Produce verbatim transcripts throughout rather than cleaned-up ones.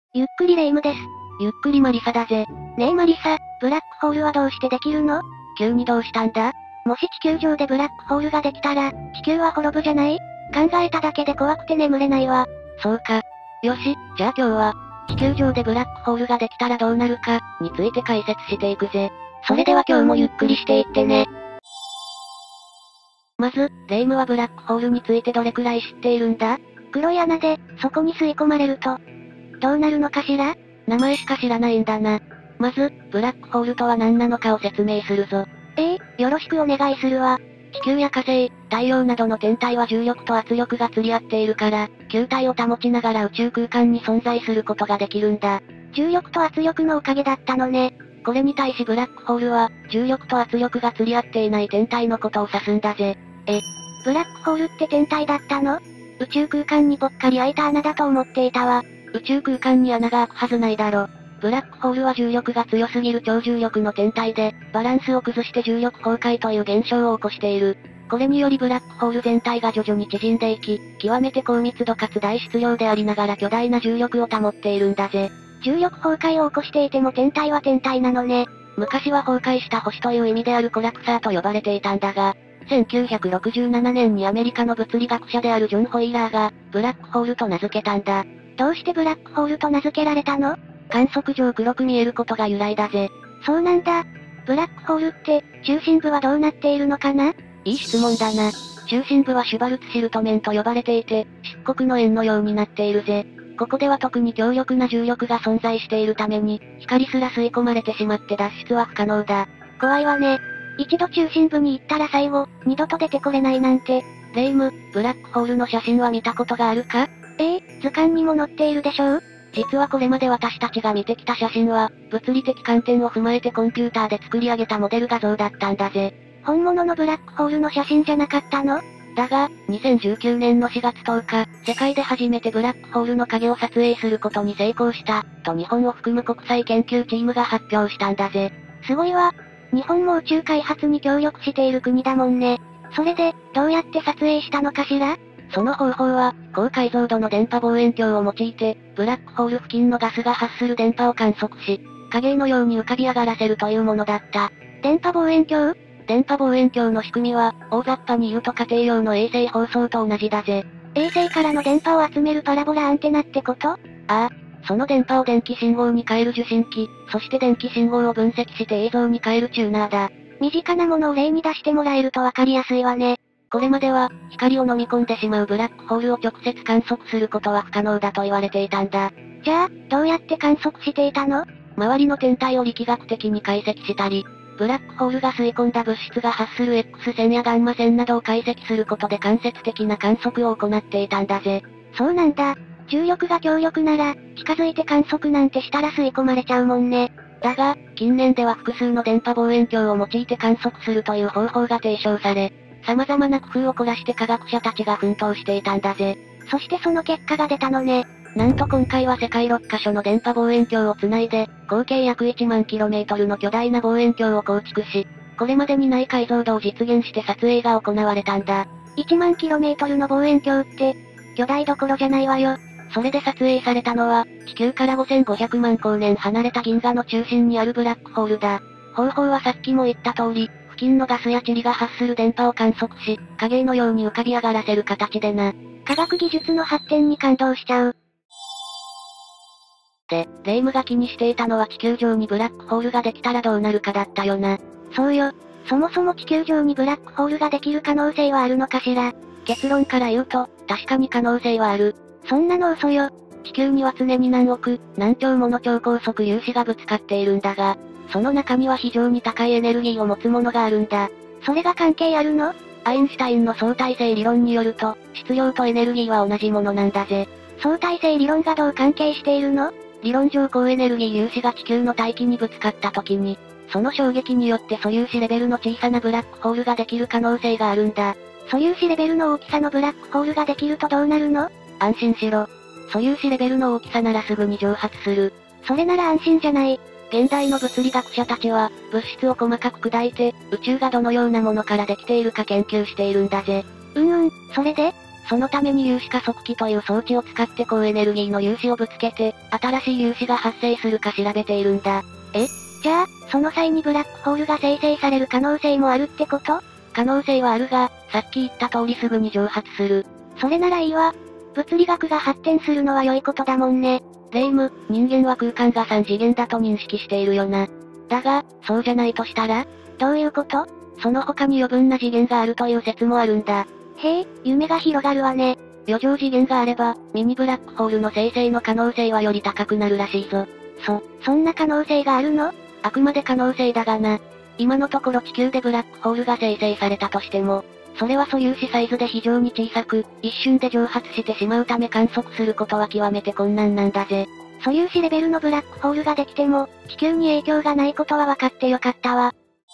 ゆっくりレ夢ムです。 ゆっくりマリサだぜ。 ねえマリサ、ブラックホールはどうしてできるの？ 急にどうしたんだ？ もし地球上でブラックホールができたら、地球は滅ぶじゃない？考えただけで怖くて眠れないわ。 そうか。よし、じゃあ今日は、地球上でブラックホールができたらどうなるか、について解説していくぜ。 それでは今日もゆっくりしていってね。 まず、レ夢ムはブラックホールについてどれくらい知っているんだ？ 黒い穴で、そこに吸い込まれると、どうなるのかしら？ 名前しか知らないんだな。まず、ブラックホールとは何なのかを説明するぞ。 ええ、よろしくお願いするわ。 地球や火星、太陽などの天体は重力と圧力が釣り合っているから、球体を保ちながら宇宙空間に存在することができるんだ。 重力と圧力のおかげだったのね。 これに対しブラックホールは、重力と圧力が釣り合っていない天体のことを指すんだぜ。 え、ブラックホールって天体だったの？宇宙空間にぽっかり開いた穴だと思っていたわ。 宇宙空間に穴が開くはずないだろ。ブラックホールは重力が強すぎる超重力の天体で、バランスを崩して重力崩壊という現象を起こしている。これによりブラックホール全体が徐々に縮んでいき、極めて高密度かつ大質量でありながら巨大な重力を保っているんだぜ。 重力崩壊を起こしていても天体は天体なのね。 昔は崩壊した星という意味であるコラプサーと呼ばれていたんだが、せんきゅうひゃくろくじゅうななねんにアメリカの物理学者であるジョン・ホイーラーが、ブラックホールと名付けたんだ。 どうしてブラックホールと名付けられたの？ 観測上黒く見えることが由来だぜ。 そうなんだ。ブラックホールって、中心部はどうなっているのかな？ いい質問だな。中心部はシュバルツシルト面と呼ばれていて、漆黒の円のようになっているぜ。ここでは特に強力な重力が存在しているために、光すら吸い込まれてしまって脱出は不可能だ。 怖いわね。一度中心部に行ったら最後、二度と出てこれないなんて。 レ夢ム、ブラックホールの写真は見たことがあるか？ ええ、図鑑にも載っているでしょう？ 実はこれまで私たちが見てきた写真は、物理的観点を踏まえてコンピューターで作り上げたモデル画像だったんだぜ。 本物のブラックホールの写真じゃなかったの？ だが、にせんじゅうきゅうねんのしがつとおか、世界で初めてブラックホールの影を撮影することに成功した、と日本を含む国際研究チームが発表したんだぜ。 すごいわ。日本も宇宙開発に協力している国だもんね。それで、どうやって撮影したのかしら？ その方法は、高解像度の電波望遠鏡を用いて、ブラックホール付近のガスが発する電波を観測し、影のように浮かび上がらせるというものだった。 電波望遠鏡？ 電波望遠鏡の仕組みは、大雑把に言うと家庭用の衛星放送と同じだぜ。 衛星からの電波を集めるパラボラアンテナってこと？ああ。その電波を電気信号に変える受信機、そして電気信号を分析して映像に変えるチューナーだ。 身近なものを例に出してもらえるとわかりやすいわね。 これまでは、光を飲み込んでしまうブラックホールを直接観測することは不可能だと言われていたんだ。 じゃあ、どうやって観測していたの？ 周りの天体を力学的に解析したり、ブラックホールが吸い込んだ物質が発する X 線やガンマ線などを解析することで間接的な観測を行っていたんだぜ。 そうなんだ。重力が強力なら、近づいて観測なんてしたら吸い込まれちゃうもんね。 だが、近年では複数の電波望遠鏡を用いて観測するという方法が提唱され、様々な工夫を凝らして科学者たちが奮闘していたんだぜ。 そしてその結果が出たのね。 なんと今回は世界ろっかしょの電波望遠鏡をつないで、合計約いちまんキロメートルの巨大な望遠鏡を構築し、これまでにない解像度を実現して撮影が行われたんだ。 いちまんキロメートルの望遠鏡って、巨大どころじゃないわよ。 それで撮影されたのは、地球からごせんごひゃくまんこうねん離れた銀河の中心にあるブラックホールだ。方法はさっきも言った通り、付近のガスや塵が発する電波を観測し、影のように浮かび上がらせる形でな。 科学技術の発展に感動しちゃう。 で、レ夢ムが気にしていたのは地球上にブラックホールができたらどうなるかだったよな。 そうよ。そもそも地球上にブラックホールができる可能性はあるのかしら？ 結論から言うと、確かに可能性はある。 そんなの嘘よ。 地球には常に何億、何兆もの超高速粒子がぶつかっているんだが、その中には非常に高いエネルギーを持つものがあるんだ。 それが関係あるの？ アインシュタインの相対性理論によると、質量とエネルギーは同じものなんだぜ。 相対性理論がどう関係しているの？ 理論上高エネルギー粒子が地球の大気にぶつかった時に、その衝撃によって素粒子レベルの小さなブラックホールができる可能性があるんだ。 素粒子レベルの大きさのブラックホールができるとどうなるの？ 安心しろ。素粒子レベルの大きさならすぐに蒸発する。 それなら安心じゃない。 現代の物理学者たちは、物質を細かく砕いて、宇宙がどのようなものからできているか研究しているんだぜ。 うんうん、それで？ そのために粒子加速器という装置を使って高エネルギーの粒子をぶつけて、新しい粒子が発生するか調べているんだ。 え？じゃあ、その際にブラックホールが生成される可能性もあるってこと？ 可能性はあるが、さっき言った通りすぐに蒸発する。 それならいいわ。物理学が発展するのは良いことだもんね。 レイム、人間は空間がさん次元だと認識しているよな。だが、そうじゃないとしたら？ どういうこと？ その他に余分な次元があるという説もあるんだ。 へえ、夢が広がるわね。 余剰次元があれば、ミニブラックホールの生成の可能性はより高くなるらしいぞ。 そ、そんな可能性があるの？ あくまで可能性だがな。今のところ地球でブラックホールが生成されたとしても、それは素粒子サイズで非常に小さく、一瞬で蒸発してしまうため観測することは極めて困難なんだぜ。 素粒子レベルのブラックホールができても、地球に影響がないことは分かってよかったわ。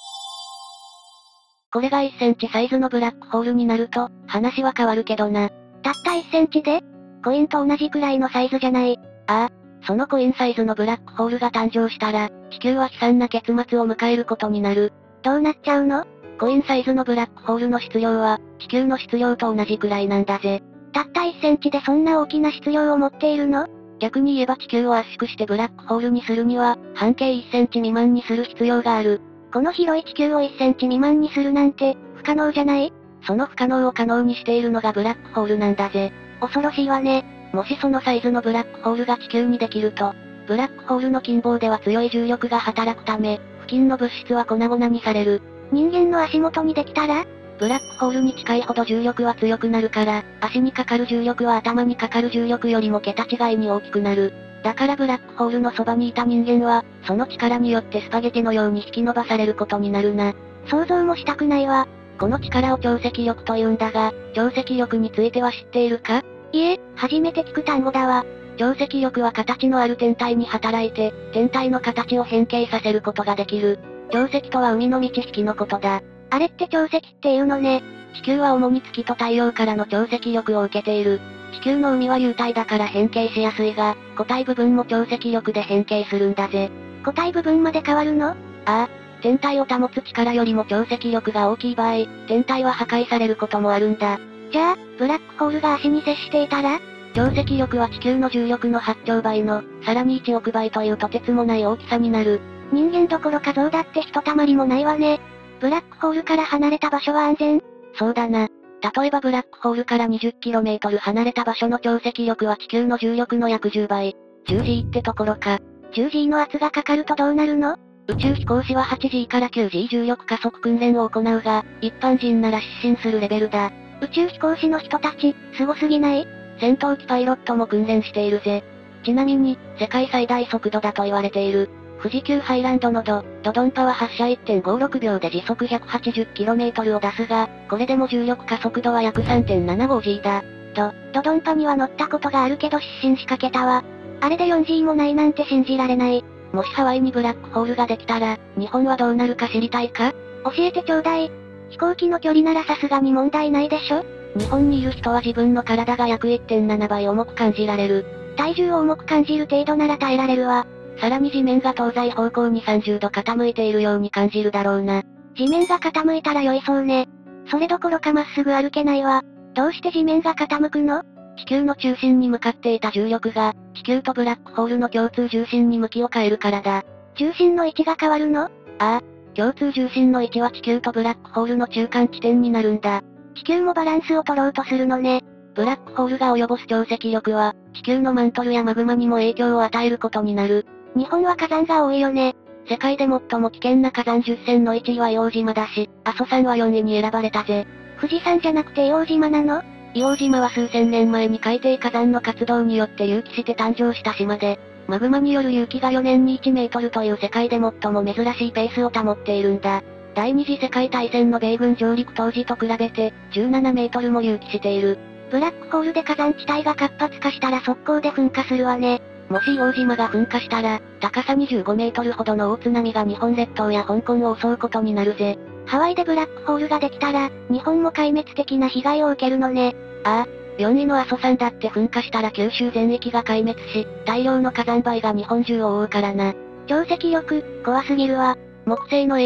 これがいっセンチサイズのブラックホールになると、話は変わるけどな。 たったいっセンチで？コインと同じくらいのサイズじゃない。 ああ、そのコインサイズのブラックホールが誕生したら、地球は悲惨な結末を迎えることになる。 どうなっちゃうの？ コインサイズのブラックホールの質量は、地球の質量と同じくらいなんだぜ。 たったいっセンチでそんな大きな質量を持っているの？ 逆に言えば地球を圧縮してブラックホールにするには、半径いっセンチ未満にする必要がある。 この広い地球をいっセンチ未満にするなんて、不可能じゃない？ その不可能を可能にしているのがブラックホールなんだぜ。 恐ろしいわね。 もしそのサイズのブラックホールが地球にできると、ブラックホールの近傍では強い重力が働くため、付近の物質は粉々にされる。 人間の足元にできたら？ ブラックホールに近いほど重力は強くなるから、足にかかる重力は頭にかかる重力よりも桁違いに大きくなる。だからブラックホールのそばにいた人間は、その力によってスパゲティのように引き伸ばされることになるな。 想像もしたくないわ。 この力を潮汐力と言うんだが、潮汐力については知っているか？ いえ、初めて聞く単語だわ。 潮汐力は形のある天体に働いて、天体の形を変形させることができる。潮汐とは海の満ち引きのことだ。 あれって潮汐っていうのね。 地球は主に月と太陽からの潮汐力を受けている。地球の海は流体だから変形しやすいが、固体部分も潮汐力で変形するんだぜ。 固体部分まで変わるの？ああ。天体を保つ力よりも潮汐力が大きい場合、天体は破壊されることもあるんだ。 じゃあ、ブラックホールが足に接していたら？ 潮汐力は地球の重力のはちちょうばいの、さらにいちおくばいというとてつもない大きさになる。 人間どころか象だってひとたまりもないわね。ブラックホールから離れた場所は安全？ そうだな。例えばブラックホールから にじゅっキロメートル 離れた場所の潮汐力は地球の重力の約じゅうばい。じゅうジー ってところか。 じゅうジー の圧がかかるとどうなるの？ 宇宙飛行士は はちジー から きゅうジー 重力加速訓練を行うが、一般人なら失神するレベルだ。 宇宙飛行士の人たち、すごすぎない？ 戦闘機パイロットも訓練しているぜ。ちなみに、世界最大速度だと言われている。富士急ハイランドのド、ドドンパは発射 いってんごろくびょうで時速 ひゃくはちじゅっキロメートル を出すが、これでも重力加速度は約 さんてんななごジー だ。 ド、ドドンパには乗ったことがあるけど失神しかけたわ。あれで よんジー もないなんて信じられない。 もしハワイにブラックホールができたら、日本はどうなるか知りたいか？ 教えてちょうだい。飛行機の距離ならさすがに問題ないでしょ？ 日本にいる人は自分の体が約 いってんななばい重く感じられる。 体重を重く感じる程度なら耐えられるわ。 さらに地面が東西方向にさんじゅうど傾いているように感じるだろうな。 地面が傾いたら酔いそうね。それどころかまっすぐ歩けないわ。どうして地面が傾くの？ 地球の中心に向かっていた重力が、地球とブラックホールの共通重心に向きを変えるからだ。 重心の位置が変わるの？ ああ。共通重心の位置は地球とブラックホールの中間地点になるんだ。 地球もバランスを取ろうとするのね。 ブラックホールが及ぼす潮汐力は、地球のマントルやマグマにも影響を与えることになる。 日本は火山が多いよね。 世界で最も危険な火山じゅっせんのいちいは硫黄島だし、阿蘇山はよんいに選ばれたぜ。 富士山じゃなくて硫黄島なの？ 硫黄島は数千年前に海底火山の活動によって隆起して誕生した島で、マグマによる隆起がよねんにいちメートルという世界で最も珍しいペースを保っているんだ。第二次世界大戦の米軍上陸当時と比べて、じゅうななメートルも隆起している。 ブラックホールで火山地帯が活発化したら速攻で噴火するわね。 もし硫黄島が噴火したら、高さにじゅうごメートルほどの大津波が日本列島や香港を襲うことになるぜ。 ハワイでブラックホールができたら、日本も壊滅的な被害を受けるのね。 ああ、よんいの阿蘇山だって噴火したら九州全域が壊滅し、大量の火山灰が日本中を覆うからな。 潮汐力、怖すぎるわ。 木星の衛星、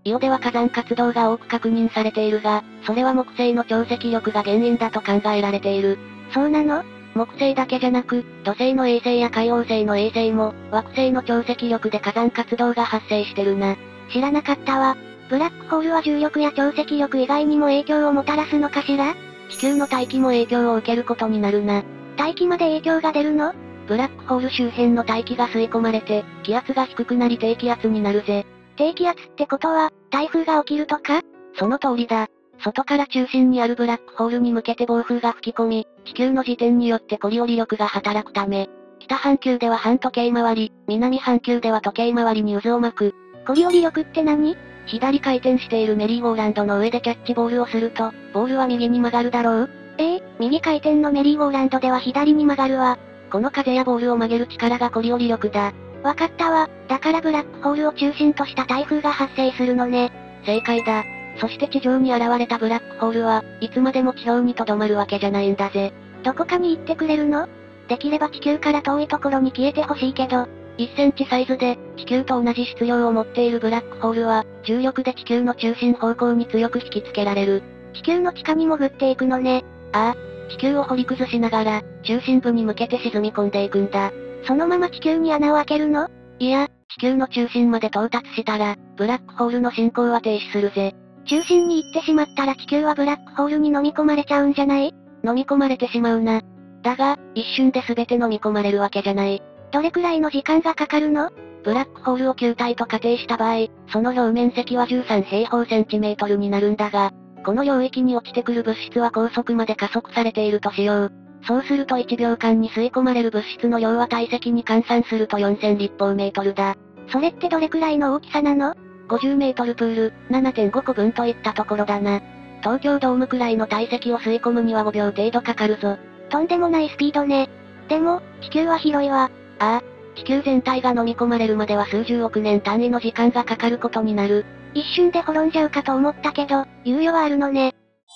イオでは火山活動が多く確認されているが、それは木星の潮汐力が原因だと考えられている。 そうなの？ 木星だけじゃなく、土星の衛星や海王星の衛星も、惑星の潮汐力で火山活動が発生してるな。 知らなかったわ。ブラックホールは重力や潮汐力以外にも影響をもたらすのかしら？ 地球の大気も影響を受けることになるな。 大気まで影響が出るの？ ブラックホール周辺の大気が吸い込まれて、気圧が低くなり低気圧になるぜ。 低気圧ってことは、台風が起きるとか？ その通りだ。外から中心にあるブラックホールに向けて暴風が吹き込み、地球の自転によってコリオリ力が働くため、北半球では半時計回り、南半球では時計回りに渦を巻く。 コリオリ力って何？ 左回転しているメリーゴーランドの上でキャッチボールをすると、ボールは右に曲がるだろう？ ええー、右回転のメリーゴーランドでは左に曲がるわ。 この風やボールを曲げる力がコリオリ力だ。 わかったわ。だからブラックホールを中心とした台風が発生するのね。 正解だ。そして地上に現れたブラックホールは、いつまでも地表に留まるわけじゃないんだぜ。 どこかに行ってくれるの？できれば地球から遠いところに消えてほしいけど。 いちセンチサイズで、地球と同じ質量を持っているブラックホールは、重力で地球の中心方向に強く引きつけられる。 地球の地下に潜っていくのね。 ああ、地球を掘り崩しながら、中心部に向けて沈み込んでいくんだ。 そのまま地球に穴を開けるの？ いや、地球の中心まで到達したら、ブラックホールの進行は停止するぜ。 中心に行ってしまったら地球はブラックホールに飲み込まれちゃうんじゃない？ 飲み込まれてしまうな。だが、一瞬で全て飲み込まれるわけじゃない。 どれくらいの時間がかかるの？ ブラックホールを球体と仮定した場合、その表面積はじゅうさん平方センチメートルになるんだが、この領域に落ちてくる物質は高速まで加速されているとしよう。そうするといちびょうかんに吸い込まれる物質の量は体積に換算するとよんせん立方メートルだ。 それってどれくらいの大きさなの？ ごじゅうメートルプール、ななてんごこぶんといったところだな。東京ドームくらいの体積を吸い込むにはごびょう程度かかるぞ。 とんでもないスピードね。でも、地球は広いわ。 ああ、地球全体が飲み込まれるまでは数十億年単位の時間がかかることになる。 一瞬で滅んじゃうかと思ったけど、猶予はあるのね。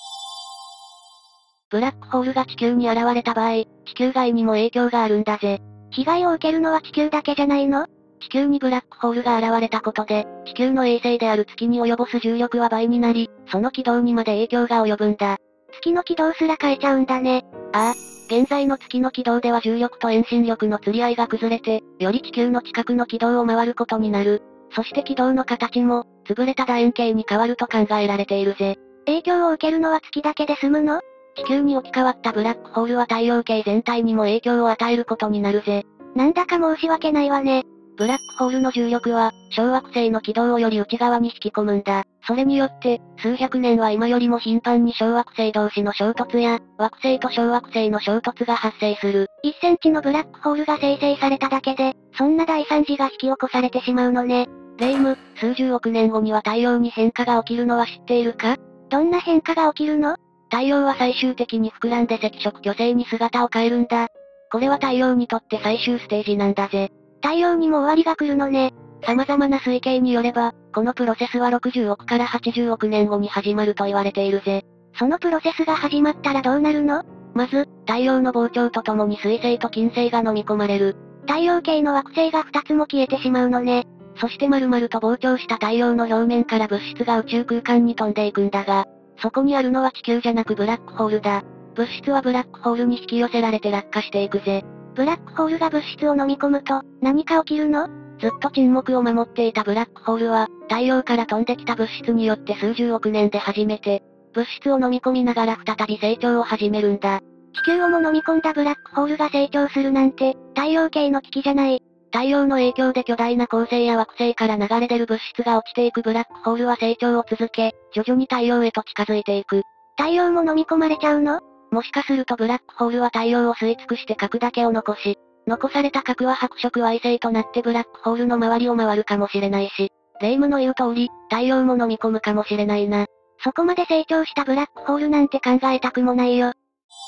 ブラックホールが地球に現れた場合、地球外にも影響があるんだぜ。 被害を受けるのは地球だけじゃないの？ 地球にブラックホールが現れたことで、地球の衛星である月に及ぼす重力は倍になり、その軌道にまで影響が及ぶんだ。 月の軌道すら変えちゃうんだね。 ああ、現在の月の軌道では重力と遠心力の釣り合いが崩れて、より地球の近くの軌道を回ることになる。そして軌道の形も、潰れた楕円形に変わると考えられているぜ。 影響を受けるのは月だけで済むの？ 地球に置き換わったブラックホールは太陽系全体にも影響を与えることになるぜ。 なんだか申し訳ないわね。 ブラックホールの重力は、小惑星の軌道をより内側に引き込むんだ。それによって、数百年は今よりも頻繁に小惑星同士の衝突や、惑星と小惑星の衝突が発生する。 いちセンチのブラックホールが生成されただけで、そんな大惨事が引き起こされてしまうのね。 レイム、数十億年後には太陽に変化が起きるのは知っているか？ どんな変化が起きるの？ 太陽は最終的に膨らんで赤色巨星に姿を変えるんだ。これは太陽にとって最終ステージなんだぜ。 太陽にも終わりが来るのね。 様々な推計によれば、このプロセスはろくじゅうおくからはちじゅうおく年後に始まると言われているぜ。 そのプロセスが始まったらどうなるの？ まず、太陽の膨張とともに水星と金星が飲み込まれる。 太陽系の惑星がふたつも消えてしまうのね。 そして丸々と膨張した太陽の表面から物質が宇宙空間に飛んでいくんだが、そこにあるのは地球じゃなくブラックホールだ。物質はブラックホールに引き寄せられて落下していくぜ。 ブラックホールが物質を飲み込むと、何か起きるの？ ずっと沈黙を守っていたブラックホールは、太陽から飛んできた物質によって数十億年で初めて、物質を飲み込みながら再び成長を始めるんだ。 地球をも飲み込んだブラックホールが成長するなんて、太陽系の危機じゃない。 太陽の影響で巨大な恒星や惑星から流れ出る物質が落ちていくブラックホールは成長を続け、徐々に太陽へと近づいていく。 太陽も飲み込まれちゃうの？ もしかするとブラックホールは太陽を吸い尽くして核だけを残し、残された核は白色矮星となってブラックホールの周りを回るかもしれないし、レイムの言う通り、太陽も飲み込むかもしれないな。 そこまで成長したブラックホールなんて考えたくもないよ。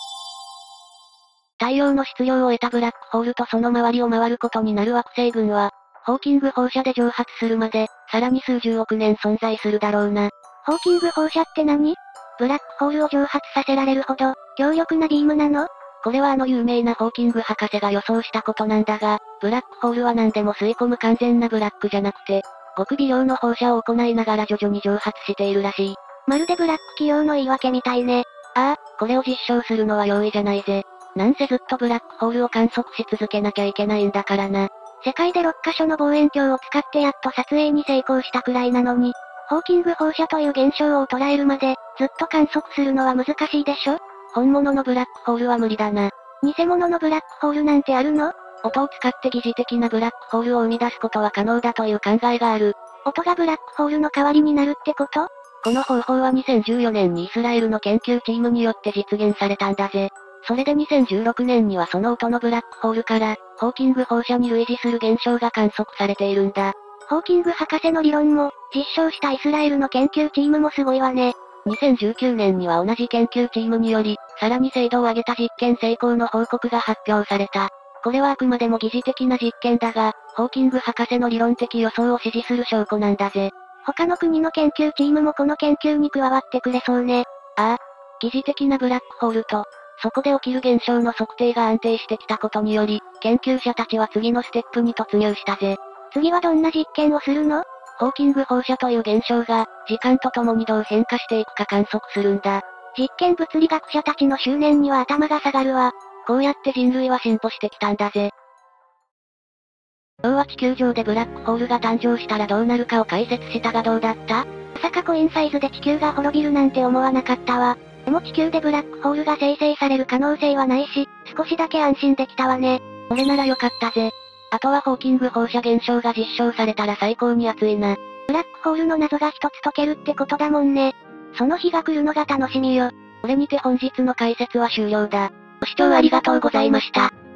太陽の質量を得たブラックホールとその周りを回ることになる惑星群は、ホーキング放射で蒸発するまで、さらに数十億年存在するだろうな。 ホーキング放射って何？ブラックホールを蒸発させられるほど、強力なビームなの？ これはあの有名なホーキング博士が予想したことなんだが、ブラックホールは何でも吸い込む完全なブラックじゃなくて、 ごく微量の放射を行いながら徐々に蒸発しているらしい。 まるでブラック企業の言い訳みたいね。 ああ、これを実証するのは容易じゃないぜ。なんせずっとブラックホールを観測し続けなきゃいけないんだからな。 世界でろっかしょの望遠鏡を使ってやっと撮影に成功したくらいなのに、ホーキング放射という現象を捉えるまで、ずっと観測するのは難しいでしょ？ 本物のブラックホールは無理だな。 偽物のブラックホールなんてあるの？ 音を使って疑似的なブラックホールを生み出すことは可能だという考えがある。 音がブラックホールの代わりになるってこと？ この方法はにせんじゅうよねんにイスラエルの研究チームによって実現されたんだぜ。それでにせんじゅうろくねんにはその音のブラックホールから、ホーキング放射に類似する現象が観測されているんだ。 ホーキング博士の理論も、実証したイスラエルの研究チームもすごいわね。 にせんじゅうきゅうねんには同じ研究チームにより、さらに精度を上げた実験成功の報告が発表された。これはあくまでも疑似的な実験だが、ホーキング博士の理論的予想を支持する証拠なんだぜ。 他の国の研究チームもこの研究に加わってくれそうね。 ああ、疑似的なブラックホールと、そこで起きる現象の測定が安定してきたことにより、研究者たちは次のステップに突入したぜ。 次はどんな実験をするの？ ホーキング放射という現象が、時間とともにどう変化していくか観測するんだ。 実験物理学者たちの執念には頭が下がるわ。 こうやって人類は進歩してきたんだぜ。今日は地球上でブラックホールが誕生したらどうなるかを解説したがどうだった？ まさかコインサイズで地球が滅びるなんて思わなかったわ。でも地球でブラックホールが生成される可能性はないし、少しだけ安心できたわね。 それならよかったぜ。あとはホーキング放射現象が実証されたら最高に熱いな。 ブラックホールの謎が一つ解けるってことだもんね。その日が来るのが楽しみよ。 これにて本日の解説は終了だ。ご視聴ありがとうございました。